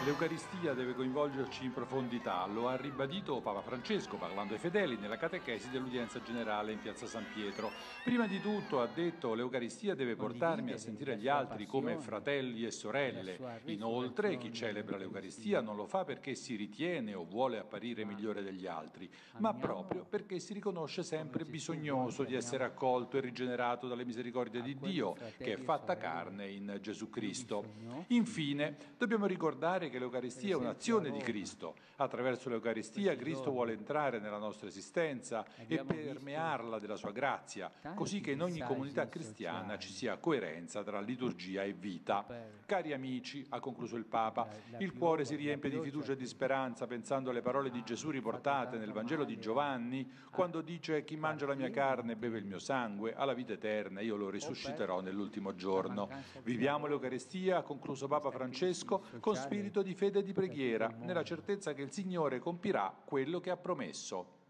L'Eucaristia deve coinvolgerci in profondità, lo ha ribadito Papa Francesco parlando ai fedeli nella catechesi dell'udienza generale in piazza San Pietro. Prima di tutto ha detto l'Eucaristia deve portarmi a sentire gli altri come fratelli e sorelle. Inoltre chi celebra l'Eucaristia non lo fa perché si ritiene o vuole apparire migliore degli altri, ma proprio perché si riconosce sempre bisognoso di essere accolto e rigenerato dalle misericordie di Dio, che è fatta carne in Gesù Cristo. Infine, dobbiamo ricordare che l'Eucaristia è un'azione di Cristo. Attraverso l'Eucaristia Cristo vuole entrare nella nostra esistenza e permearla della sua grazia, così che in ogni comunità cristiana ci sia coerenza tra liturgia e vita. Cari amici, ha concluso il Papa, il cuore si riempie di fiducia e di speranza pensando alle parole di Gesù riportate nel Vangelo di Giovanni, quando dice: chi mangia la mia carne e beve il mio sangue ha la vita eterna, io lo risusciterò nell'ultimo giorno. Viviamo l'Eucaristia, ha concluso Papa Francesco, con spirito di fede e di preghiera, nella certezza che il Signore compirà quello che ha promesso.